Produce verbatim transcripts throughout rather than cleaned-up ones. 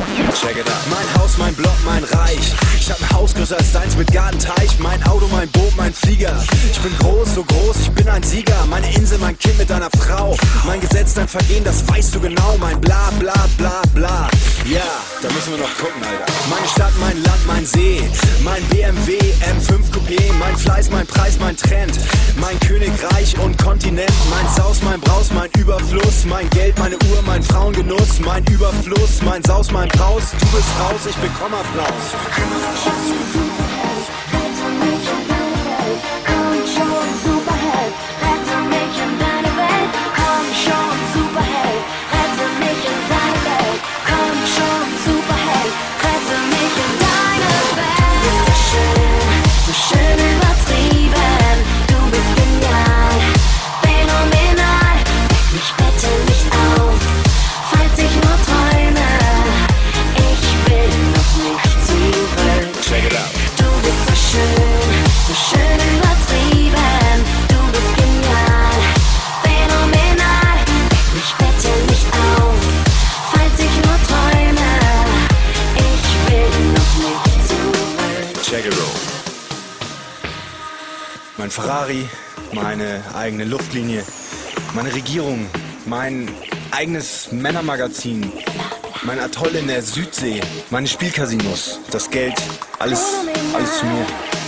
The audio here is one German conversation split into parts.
Check it out. Mein Haus, mein Block, mein Reich. Ich hab ein Haus größer als deins mit Gartenteich. Mein Auto, mein Boot, mein Flieger. Ich bin groß, so groß, ich bin ein Sieger. Meine Insel, mein Kind mit deiner Frau. Mein Gesetz, dein Vergehen, das weißt du genau. Mein bla bla bla bla. Ja, da müssen wir noch gucken, Alter. Meine Stadt, mein Land, mein See. Mein B M W M fünf Coupé. Mein Fleiß, mein Preis, mein Trend. Mein Königreich und Kontinent. Mein Saus, mein Braus, mein Überfluss. Mein Geld, meine Uhr, mein Frauengenuss. Mein Überfluss, mein Saus, mein Braus. Du bist raus, ich bekomm Applaus. Mein Ferrari, meine eigene Luftlinie, meine Regierung, mein eigenes Männermagazin, mein Atoll in der Südsee, meine Spielcasinos, das Geld, alles, alles zu mir.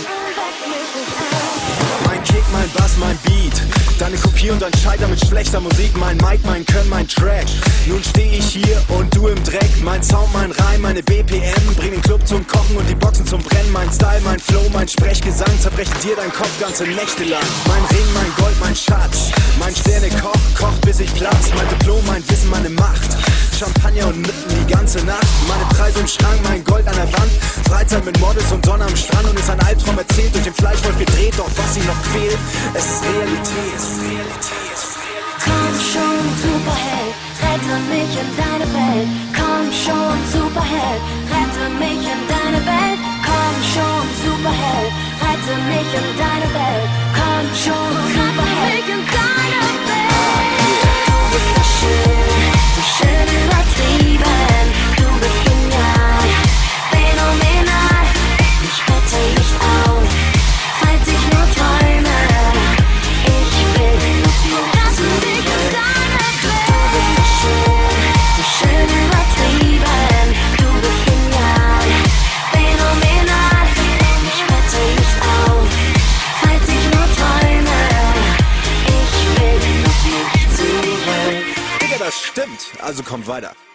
Mein Kick, mein Bass, mein Beat, deine Kopie und ein Scheiter mit schlechter Musik, mein Mic, mein Können, mein Track. Nun steh ich hier und du im Dreck, mein Sound, mein Reim, meine B P M, bring den Club zum Kochen und die Boxen zum Brennen, mein Style, mein Flow, mein Sprechgesang, zerbreche dir deinen Kopf ganze Nächte lang. Mein Ring, mein Gold, mein Schatz, mein Sternekoch, koch bis ich platz, mein Diplom, mein Wissen, meine Macht, Champagner und Nutten die ganze Nacht, meine Preise im Schrank, mein Gold an der Wand, Freizeit mit Models und Sonne am Strand und ist ein Albtraum erzählt, durch den Fleischwolf gedreht, doch was ihn noch quält, es ist Realität, es ist Realität. Komm schon, Superheld, rette mich in deine Welt. Komm schon, Superheld, rette mich in deine Welt. Komm schon, Superheld, rette mich in deine Welt. Komm schon, Superheld, in deine Welt. Du bist so schön, so schön übertrieben. Du bist genial, phänomenal. Ich rette mich auf, falls ich nur träume. Ich will noch mehr. Das stimmt, also kommt weiter.